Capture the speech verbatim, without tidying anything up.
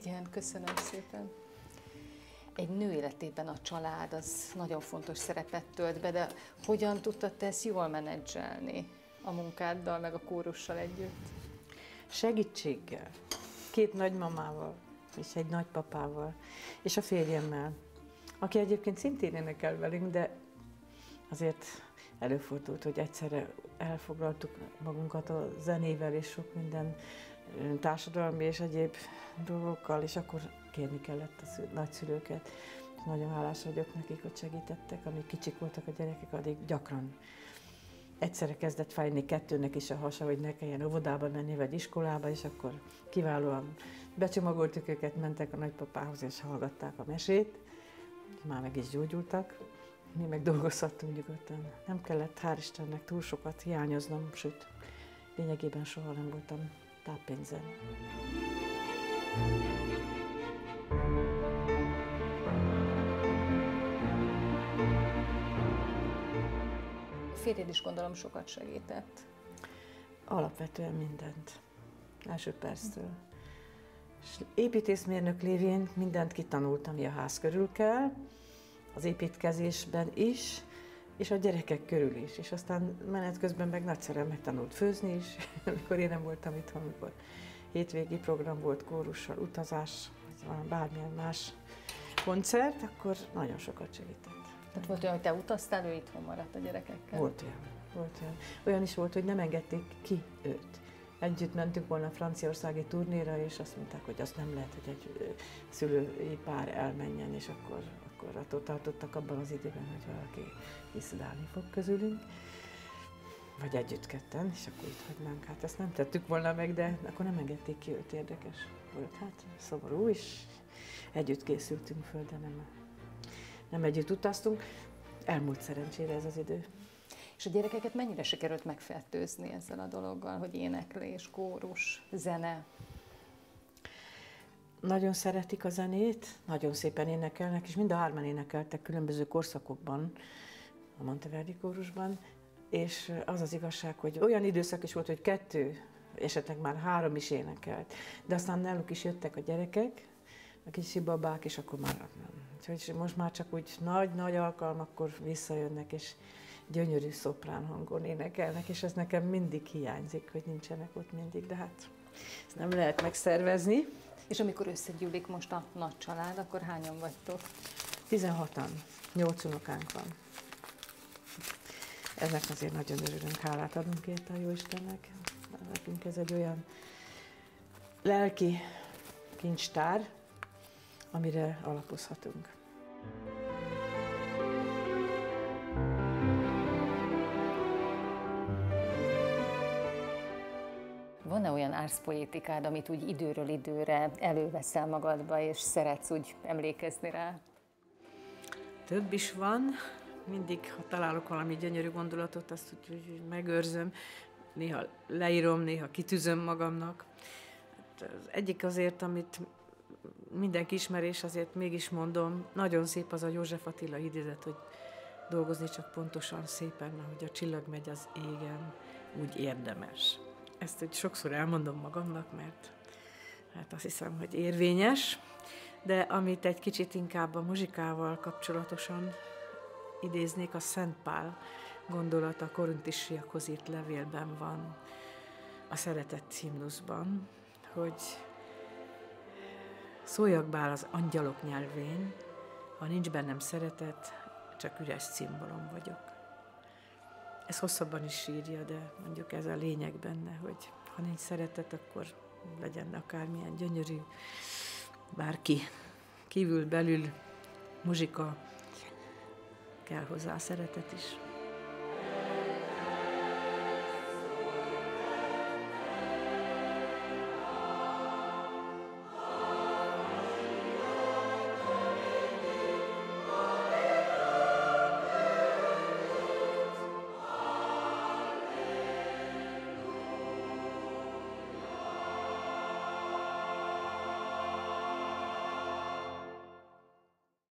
Igen, köszönöm szépen. Egy nő életében a család az nagyon fontos szerepet tölt be, de hogyan tudtad te ezt jól menedzselni a munkáddal, meg a kórussal együtt? Segítséggel. Két nagymamával, és egy nagypapával, és a férjemmel, aki egyébként szintén énekel velünk, de azért előfordult, hogy egyszerre elfoglaltuk magunkat a zenével és sok minden társadalmi és egyéb dolgokkal, és akkor kérni kellett a nagyszülőket. Nagyon hálás vagyok nekik, hogy segítettek. Amíg kicsik voltak a gyerekek, addig gyakran egyszerre kezdett fájni kettőnek is a hasa, hogy ne kelljen óvodába menni, vagy iskolába, és akkor kiválóan becsomagoltuk őket, mentek a nagypapához, és hallgatták a mesét. Már meg is gyógyultak. Mi meg dolgozhattunk nyugodtan. Nem kellett, hál' Istennek, túl sokat hiányoznom, sőt, lényegében soha nem voltam táppénzen. A férjed is gondolom sokat segített. Alapvetően mindent. Első perctől. És építészmérnök lévén mindent kitanultam, ami a ház körül kell, az építkezésben is, és a gyerekek körül is. És aztán menet közben meg nagyszerűen megtanult főzni is, amikor én nem voltam itthon, amikor hétvégi program volt, kórussal, utazás, vagy bármilyen más koncert, akkor nagyon sokat segített. Tehát volt olyan, hogy te utaztál, ő itthon maradt a gyerekekkel? Volt olyan, volt olyan. Olyan is volt, hogy nem engedték ki őt. Együtt mentünk volna a franciaországi turnéra, és azt mondták, hogy azt nem lehet, hogy egy szülői pár elmenjen, és akkor, akkor attól tartottak abban az időben, hogy valaki visszadálni fog közülünk. Vagy együtt ketten, és akkor itt hagynánk. Hát ezt nem tettük volna meg, de akkor nem engedték ki őt, érdekes volt. Hát szomorú is. Együtt készültünk föl, de nem, nem együtt utaztunk. Elmúlt szerencsére ez az idő. És a gyerekeket mennyire sikerült megfertőzni ezzel a dologgal, hogy éneklés, kórus, zene? Nagyon szeretik a zenét, nagyon szépen énekelnek, és mind a hárman énekeltek különböző korszakokban, a Monteverdi kórusban, és az az igazság, hogy olyan időszak is volt, hogy kettő, esetleg már három is énekelt, de aztán náluk is jöttek a gyerekek, a kicsi babák, és akkor már nem. Úgyhogy most már csak úgy nagy-nagy alkalmakkor visszajönnek, és gyönyörű szoprán hangon énekelnek, és ez nekem mindig hiányzik, hogy nincsenek ott mindig, de hát ezt nem lehet megszervezni. És amikor összegyűlik most a nagy család, akkor hányan vagytok? tizenhatan, nyolc unokánk van. Ennek azért nagyon örülünk, hálát adunk érte a Jóistennek. Nekünk ez egy olyan lelki kincstár, amire alapozhatunk. Van-e olyan árszpoétikád, amit úgy időről időre előveszel magadba, és szeretsz úgy emlékezni rá? Több is van. Mindig, ha találok valami gyönyörű gondolatot, azt úgy, úgy megőrzöm. Néha leírom, néha kitűzöm magamnak. Az egyik azért, amit mindenki ismer, és azért mégis mondom, nagyon szép az a József Attila idézet, hogy dolgozni csak pontosan, szépen, ahogy a csillag megy az égen, úgy érdemes. Ezt úgy sokszor elmondom magamnak, mert hát azt hiszem, hogy érvényes, de amit egy kicsit inkább a muzsikával kapcsolatosan idéznék, a Szent Pál gondolata a korintusiakhoz írt levélben van, a szeretett himnuszban, hogy szóljak bár az angyalok nyelvén, ha nincs bennem szeretet, csak üres cimbalom vagyok. Ez hosszabban is írja, de mondjuk ez a lényeg benne, hogy ha nincs szeretet, akkor legyen akármilyen gyönyörű, bárki, kívül, belül, muzsika, kell hozzá szeretet is.